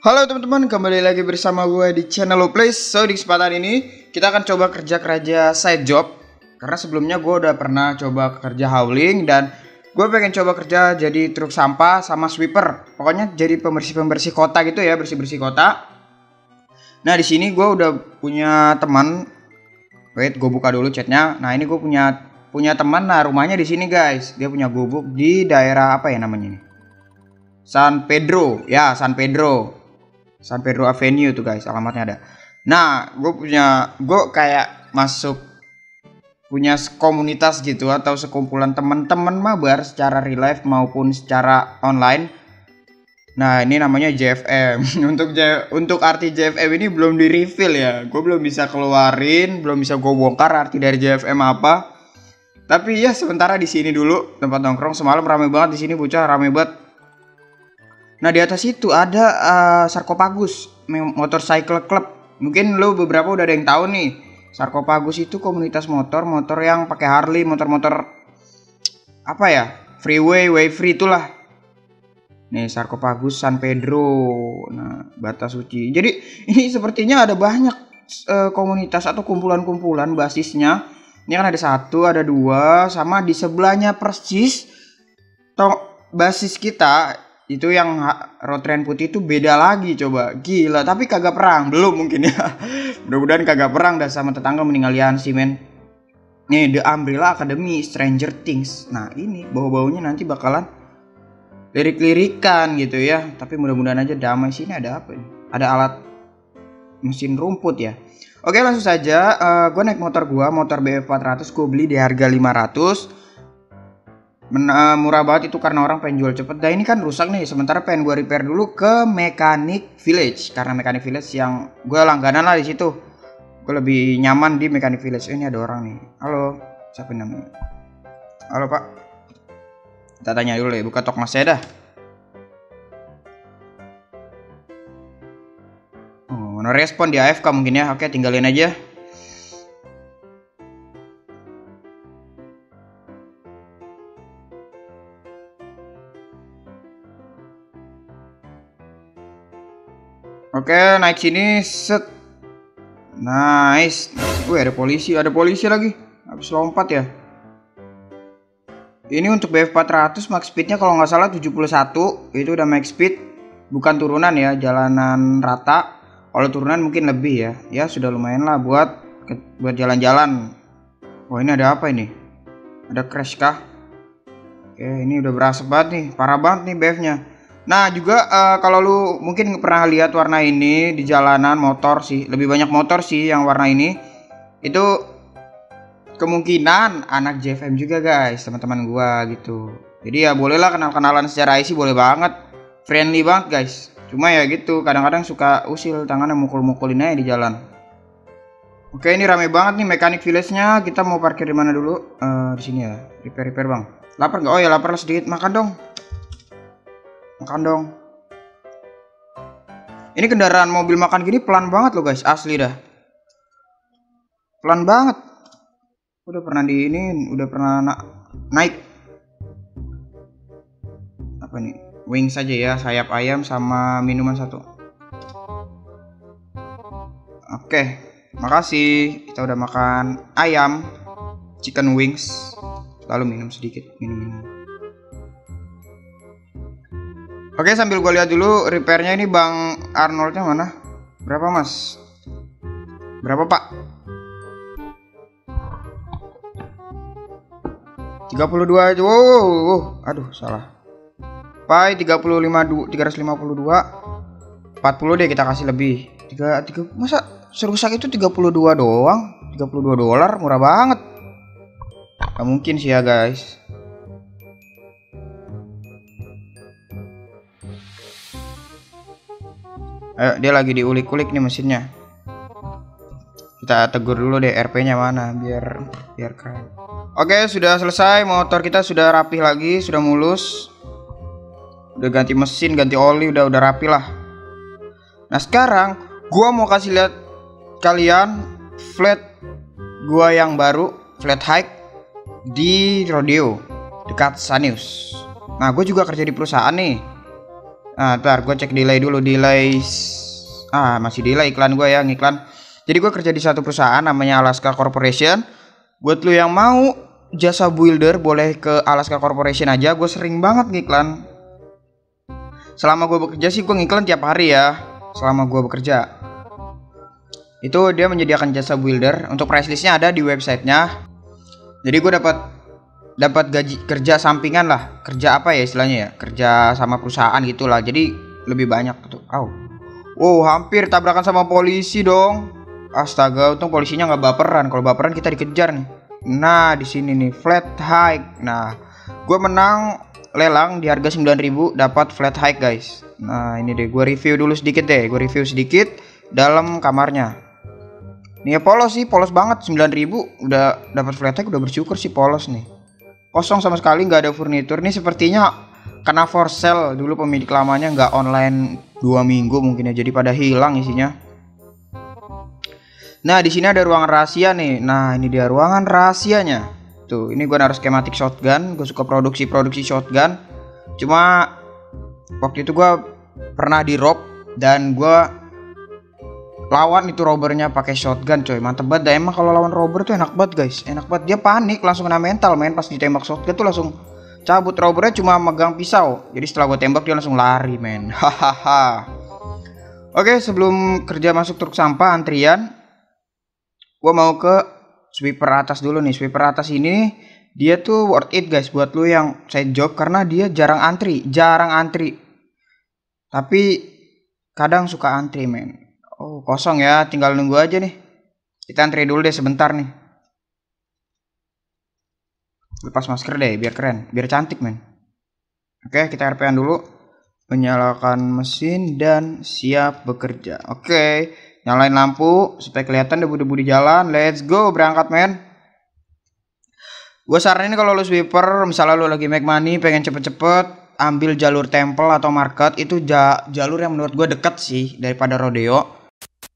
Halo teman-teman, kembali lagi bersama gue di channel Loplace. So di kesempatan ini kita akan coba kerja side job. Karena sebelumnya gue udah pernah coba kerja hauling dan gue pengen coba kerja jadi truk sampah sama sweeper. Pokoknya jadi pembersih kota gitu ya, bersih kota. Nah di sini gue udah punya teman. Wait, gue buka dulu chatnya. Nah ini gue punya teman. Nah rumahnya di sini guys. Dia punya gubuk di daerah apa ya namanya ini? San Pedro Avenue tuh guys, alamatnya ada. Nah, gue kayak masuk punya komunitas gitu atau sekumpulan teman-teman mabar secara real life maupun secara online. Nah, ini namanya JFM. untuk arti JFM ini belum di reveal ya. Gue belum bisa keluarin, belum bisa gue bongkar arti dari JFM apa. Tapi ya sementara di sini dulu tempat nongkrong. Semalam rame banget di sini, bocah rame banget. Nah di atas itu ada Sarkopagus Motorcycle Club. Mungkin lo beberapa udah ada yang tahu nih. Sarkopagus itu komunitas motor yang pakai Harley, motor apa ya, freeway, way free itulah. Nih Sarkopagus San Pedro. Nah Batas Suci. Jadi ini sepertinya ada banyak komunitas atau kumpulan-kumpulan basisnya. Ini kan ada 1, ada 2, sama di sebelahnya persis basis kita. Itu yang Rotren putih itu beda lagi, coba gila, tapi kagak perang belum mungkin ya. Mudah-mudahan kagak perang dah sama tetangga meninggal aliansi men. Nih The Umbrella Academy Stranger Things. Nah ini bau-baunya nanti bakalan lirik-lirikan gitu ya, tapi mudah-mudahan aja damai. Sini ada apa ini? Ada alat mesin rumput ya. Oke langsung saja. Gue naik motor BF 400 gue beli di harga 500. Murah banget itu karena orang pengen jual cepet. Nah ini kan rusak nih, sementara pengen gue repair dulu ke Mechanic Village. Karena Mechanic Village yang gue langganan lah di situ. Gue lebih nyaman di Mechanic Village. Ini ada orang nih. Halo, siapa namanya? Halo pak. Kita tanya dulu ya, buka tok mas saya dah. Oh, no respon di AFK mungkin ya. Oke, tinggalin aja. Oke, naik sini, set. Nice. Ada polisi lagi. Habis lompat ya. Ini untuk BF 400 max speednya kalau nggak salah 71. Itu udah max speed, bukan turunan ya, jalanan rata. Kalau turunan mungkin lebih ya. Ya sudah lumayan lah buat jalan-jalan. Wah ini ada apa ini? Ada crash kah? Oke, ini udah berasa banget nih, parah banget nih BF-nya. Nah juga kalau lu mungkin pernah lihat warna ini di jalanan motor sih, lebih banyak motor sih yang warna ini. Itu kemungkinan anak JFM juga guys, teman-teman gua gitu. Jadi ya bolehlah kenal-kenalan secara IC, boleh banget, friendly banget guys. Cuma ya gitu, kadang-kadang suka usil tangannya, mukul-mukulin aja di jalan. Oke ini rame banget nih Mechanic Village-nya. Kita mau parkir di mana dulu? Di sini ya, repair bang. Lapar nggak? Oh ya lapar lah sedikit, makan dong. Ini kendaraan mobil makan gini pelan banget loh guys, asli dah. Pelan banget. Udah pernah naik. Apa nih? Wings saja ya, sayap ayam sama minuman 1. Oke, makasih. Kita udah makan ayam, chicken wings. Lalu minum sedikit, minum. Oke sambil gue lihat dulu repairnya ini Bang Arnoldnya mana? Berapa mas? Berapa pak? 32 aja. Wow. Aduh salah. Pai 352 40 deh kita kasih lebih. 3 masa serusak itu 32 doang? $32 murah banget. Gak mungkin sih ya guys. Ayo dia lagi diulik-ulik nih mesinnya. Kita tegur dulu deh RP-nya mana biar keren. Oke sudah selesai, motor kita sudah rapih lagi, sudah mulus. Udah ganti mesin, ganti oli, udah rapi lah. Nah sekarang gua mau kasih lihat kalian flat gua yang baru, flat hike di Rodeo dekat Sanius. Nah gue juga kerja di perusahaan nih. Nah, ntar gue cek delay dulu, delay. Masih delay iklan gue ya, ngiklan. Jadi gue kerja di satu perusahaan namanya Alaska Corporation. Buat lu yang mau jasa builder boleh ke Alaska Corporation aja. Gue sering banget ngiklan. Selama gue bekerja sih gue ngiklan tiap hari ya. Selama gue bekerja itu dia menyediakan jasa builder. Untuk price listnya ada di websitenya. Jadi gue dapat gaji kerja sampingan lah. Kerja apa ya istilahnya ya? Kerja sama perusahaan gitulah. Jadi lebih banyak tuh. Wow, hampir tabrakan sama polisi dong. Astaga, untung polisinya nggak baperan. Kalau baperan kita dikejar nih. Nah, di sini nih flat hike. Nah, gue menang lelang di harga 9.000 dapat flat hike guys. Nah, ini deh gue review dulu sedikit deh. Gue review sedikit dalam kamarnya. Nih ya polos sih, polos banget. 9.000 udah dapat flat hike, udah bersyukur sih polos nih. Kosong sama sekali, nggak ada furnitur. Nih sepertinya karena for sale dulu pemilik lamanya nggak online 2 minggu mungkin ya, jadi pada hilang isinya. Nah, di sini ada ruangan rahasia nih. Nah, ini dia ruangan rahasianya. Tuh, ini gue naruh skematik shotgun. Gue suka produksi shotgun. Cuma waktu itu gue pernah di rob dan gue lawan itu robbernya pakai shotgun, coy. Mantep banget. Dan emang kalau lawan robber tuh enak banget, guys. Enak banget. Dia panik, langsung kena mental, main pas ditembak shotgun tuh langsung cabut. Robbernya cuma megang pisau. Jadi setelah gue tembak dia langsung lari, men. Hahaha. Oke, sebelum kerja masuk truk sampah antrian, gue mau ke sweeper atas dulu nih. Sweeper atas ini dia tuh worth it guys buat lu yang side job karena dia jarang antri. Tapi kadang suka antri, men. Oh, kosong ya, tinggal nunggu aja nih. Kita antri dulu deh sebentar nih. Lepas masker deh biar keren, biar cantik, men. Oke, kita RP-an dulu. Menyalakan mesin dan siap bekerja. Oke. Nyalain lampu supaya kelihatan debu-debu di jalan. Let's go, berangkat men. Gue saranin kalau lu sweeper, misalnya lu lagi make money, pengen cepet-cepet, ambil jalur temple atau market. Itu jalur yang menurut gue deket sih daripada rodeo.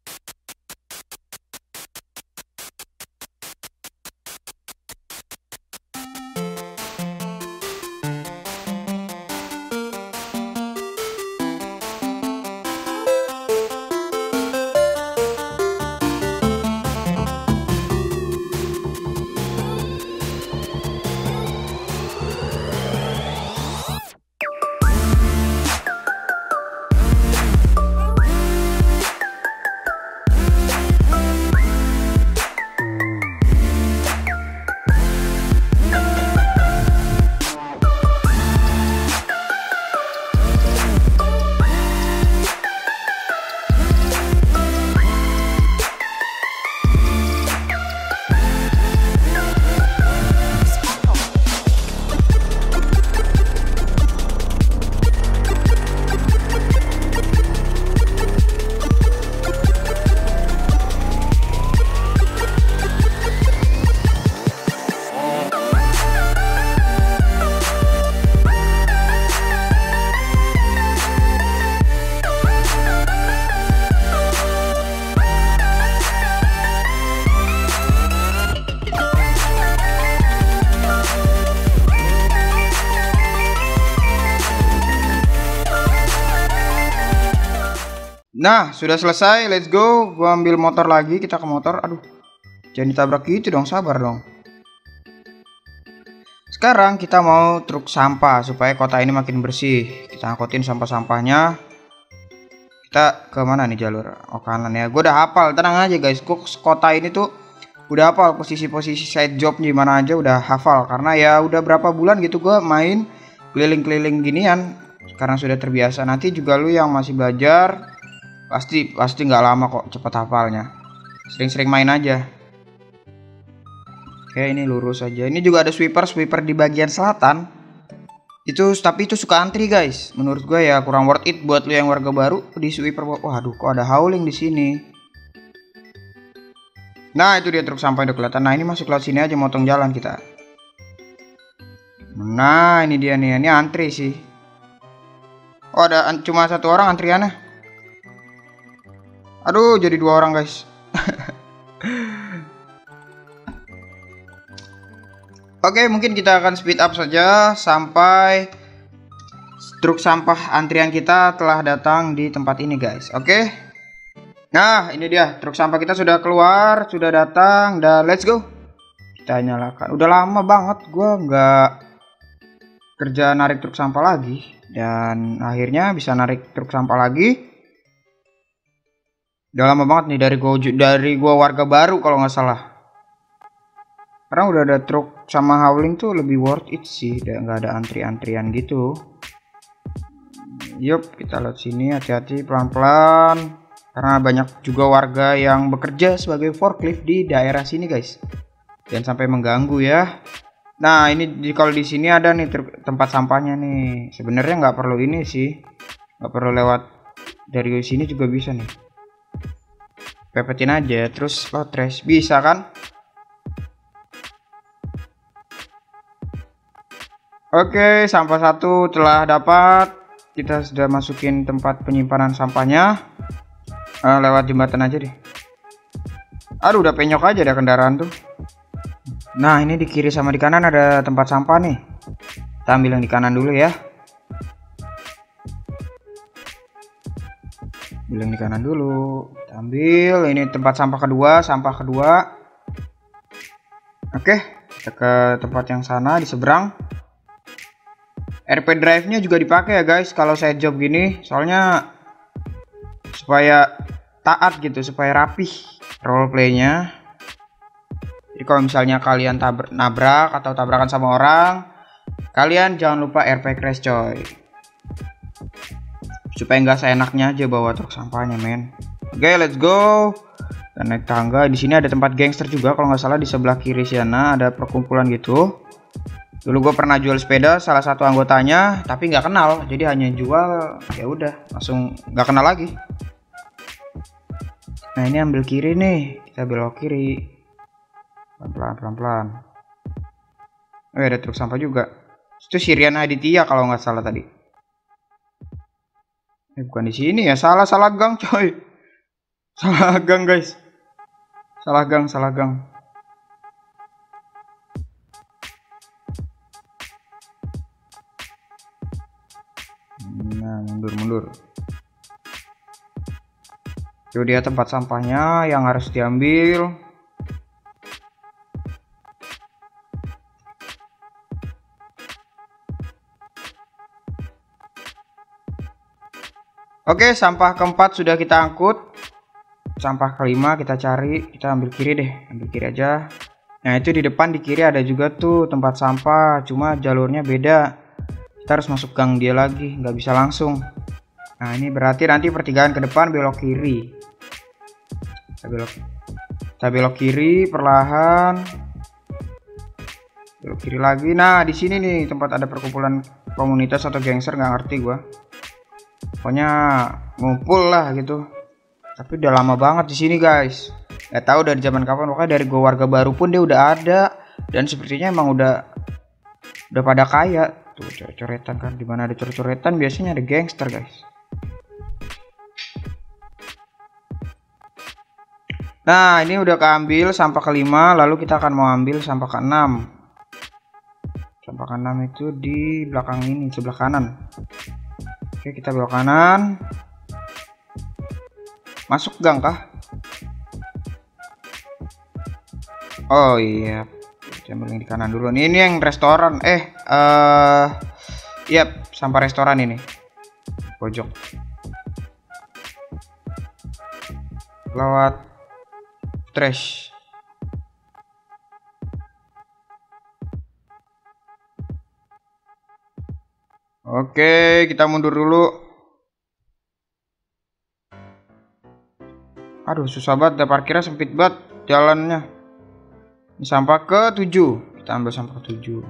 Nah, sudah selesai, let's go. Gua ambil motor lagi, kita ke motor. Aduh, jangan ditabrak gitu dong, sabar dong. Sekarang kita mau truk sampah supaya kota ini makin bersih. Kita angkutin sampah-sampahnya. Kita ke mana nih jalur? Oh, kanan ya. Gue udah hafal, tenang aja guys. Gue kota ini tuh udah hafal posisi-posisi side job di mana aja udah hafal. Karena ya udah berapa bulan gitu gue main keliling-keliling ginian. Karena sudah terbiasa. Nanti juga lu yang masih belajar pasti nggak lama kok cepat hafalnya. Sering-sering main aja. Oke, ini lurus aja. Ini juga ada sweeper di bagian selatan. Tapi itu suka antri guys. Menurut gue ya kurang worth it buat lu yang warga baru di sweeper. Waduh, kok ada howling di sini. Nah, itu dia truk sampah udah kelihatan. Nah, ini masuk lewat sini aja, motong jalan kita. Nah, ini dia nih. Ini antri sih. Oh, ada cuma satu orang antriannya. Aduh, jadi 2 orang guys. Oke, mungkin kita akan speed up saja sampai truk sampah antrian kita telah datang di tempat ini guys. Oke. Nah ini dia truk sampah kita sudah keluar, sudah datang, dan let's go. Kita nyalakan. Udah lama banget gua nggak kerja narik truk sampah lagi, dan akhirnya bisa narik truk sampah lagi. Udah lama banget nih dari gua warga baru kalau nggak salah. Karena udah ada truk sama hauling tuh lebih worth it sih, nggak ada antri-antrian gitu. Yup, kita lihat sini, hati-hati pelan-pelan karena banyak juga warga yang bekerja sebagai forklift di daerah sini guys. Jangan sampai mengganggu ya. Nah ini kalau di sini ada nih tempat sampahnya nih. Sebenarnya nggak perlu ini sih, nggak perlu lewat dari sini juga bisa nih. Pepetin aja terus lo trash bisa kan. Oke, sampah satu telah dapat. Kita sudah masukin tempat penyimpanan sampahnya. Lewat jembatan aja deh. Aduh, udah penyok aja ada kendaraan tuh. Nah, ini di kiri sama di kanan ada tempat sampah nih. Kita ambil yang di kanan dulu ya. Ambil yang di kanan dulu. Kita ambil, ini tempat sampah kedua. Oke, kita ke tempat yang sana di seberang. RP drive-nya juga dipakai ya guys kalau saya job gini, soalnya supaya taat gitu, supaya rapih roleplaynya. Jadi kalau misalnya kalian nabrak atau tabrakan sama orang, kalian jangan lupa RP crash coy, supaya nggak seenaknya aja bawa truk sampahnya men. Oke, let's go. Dan naik tangga. Di sini ada tempat gangster juga kalau nggak salah, di sebelah kiri sana ada perkumpulan gitu. Dulu gue pernah jual sepeda salah satu anggotanya, tapi nggak kenal, jadi hanya jual, ya udah langsung nggak kenal lagi. Nah ini ambil kiri nih, kita belok kiri, pelan-pelan. Oh ada truk sampah juga. Itu Sirian Aditya kalau nggak salah tadi. Bukan di sini ya, salah gang coy, salah gang guys, salah gang. Nah, mundur. Itu dia tempat sampahnya yang harus diambil. Oke, sampah keempat sudah kita angkut. Sampah kelima kita cari, kita ambil kiri deh, ambil kiri aja. Nah itu di depan di kiri ada juga tuh tempat sampah, cuma jalurnya beda. Kita harus masuk gang dia lagi, nggak bisa langsung. Nah ini berarti nanti pertigaan ke depan belok kiri. Kita belok kiri perlahan. Belok kiri lagi. Nah di sini nih tempat ada perkumpulan komunitas atau gangster, nggak ngerti gua. Pokoknya ngumpul lah gitu. Tapi udah lama banget di sini guys. Nggak tahu dari zaman kapan. Pokoknya dari gua warga baru pun dia udah ada. Dan sepertinya emang udah pada kaya. Tuh coret-coretan kan, dimana ada coret-coretan biasanya ada gangster guys. Nah ini udah keambil sampah kelima, lalu kita akan mau ambil sampah keenam. Sampah keenam itu di belakang ini, sebelah kanan. Oke kita belok kanan, masuk gang kah? Oh iya, ambil yang di kanan dulu. Ini yang restoran. Yap, sampah restoran ini. Pojok. Lewat trash. Oke, kita mundur dulu. Aduh, susah banget, parkirnya sempit banget jalannya. Ini sampah ke-7. Kita ambil sampah ke-7.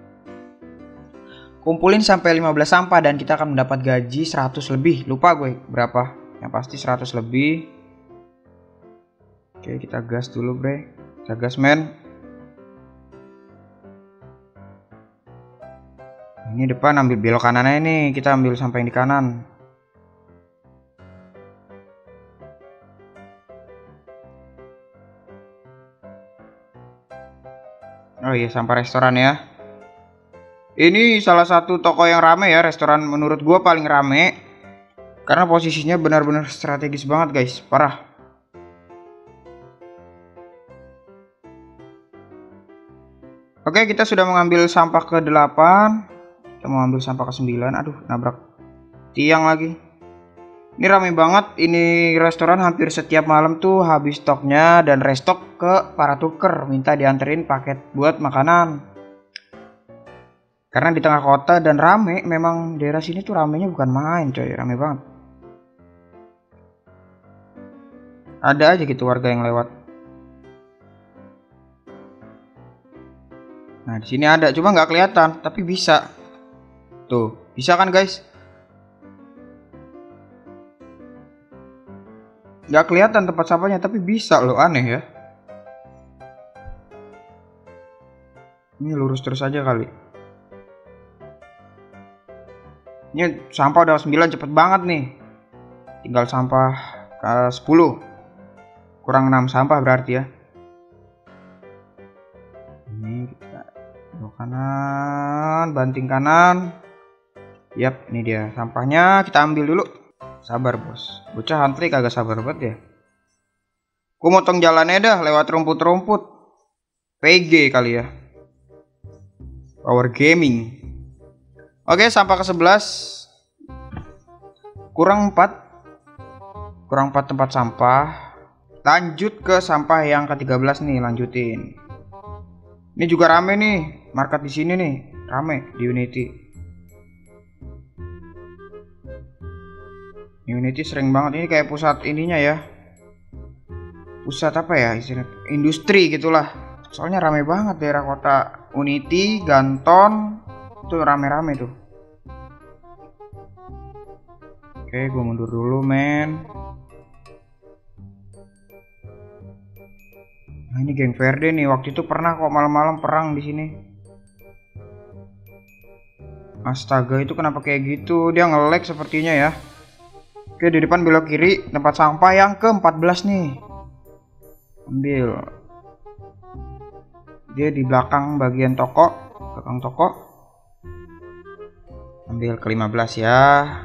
Kumpulin sampai 15 sampah dan kita akan mendapat gaji 100 lebih. Lupa gue berapa. Yang pasti 100 lebih. Oke, kita gas dulu, bre. Kita gas, men. Ini depan ambil belok kanannya nih. Kita ambil sampai yang di kanan. Oh iya, sampah restoran ya. Ini salah satu toko yang rame ya, restoran menurut gua paling rame. Karena posisinya benar-benar strategis banget guys, parah. Oke, kita sudah mengambil sampah ke-8. Kita mau ambil sampah ke-9. Aduh, nabrak tiang lagi. Ini rame banget, ini restoran hampir setiap malam tuh habis stoknya dan restock ke para tuker, minta dianterin paket buat makanan. Karena di tengah kota dan rame, memang daerah sini tuh ramenya bukan main coy, rame banget. Ada aja gitu warga yang lewat. Nah, di sini ada, cuma nggak kelihatan, tapi bisa. Tuh, bisa kan guys? Nggak kelihatan tempat sampahnya, tapi bisa loh, aneh ya. Ini lurus terus aja kali. Ini sampah udah 9, cepet banget nih. Tinggal sampah ke 10. Kurang 6 sampah berarti ya. Ini kita belok kanan, banting kanan. Yap, ini dia sampahnya, kita ambil dulu. Sabar bos, bocah antri kagak sabar banget ya. Gue motong jalannya dah lewat rumput-rumput. PG kali ya. Power gaming. Oke, sampah ke-11. Kurang 4 tempat sampah. Lanjut ke sampah yang ke-13 nih, lanjutin. Ini juga rame nih, market di sini nih, rame di Unity. Unity sering banget, ini kayak pusat ininya ya. Pusat apa ya istilahnya? Industri gitulah. Soalnya rame banget daerah kota Unity, Ganton. Itu rame-rame tuh. Oke, gue mundur dulu men. Nah, ini geng Verde nih, waktu itu pernah kok malam-malam perang di sini. Astaga, itu kenapa kayak gitu? Dia nge-lag sepertinya ya. Oke, di depan belok kiri, tempat sampah yang ke-14 nih. Ambil. Dia di belakang bagian toko, belakang toko. Ambil ke-15 ya.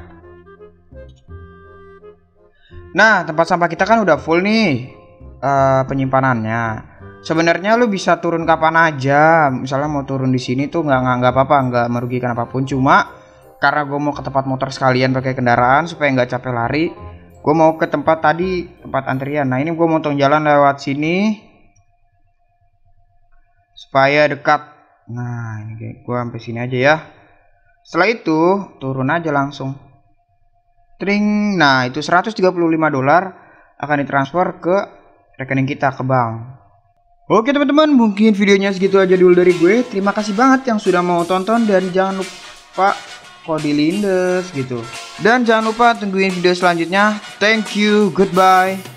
Nah, tempat sampah kita kan udah full nih penyimpanannya. Sebenarnya lu bisa turun kapan aja. Misalnya mau turun di sini tuh nggak apa-apa, nggak merugikan apapun. Cuma karena gue mau ke tempat motor sekalian pakai kendaraan supaya nggak capek lari, gue mau ke tempat tadi, tempat antrian. Nah, ini gue motong jalan lewat sini supaya dekat. Nah, ini gue sampai sini aja ya. Setelah itu turun aja langsung. Tring. Nah, itu $135 akan ditransfer ke rekening kita, ke bank. Oke teman-teman, mungkin videonya segitu aja dulu dari gue. Terima kasih banget yang sudah mau tonton dan jangan lupa kode Lindes gitu. Dan jangan lupa tungguin video selanjutnya. Thank you, goodbye.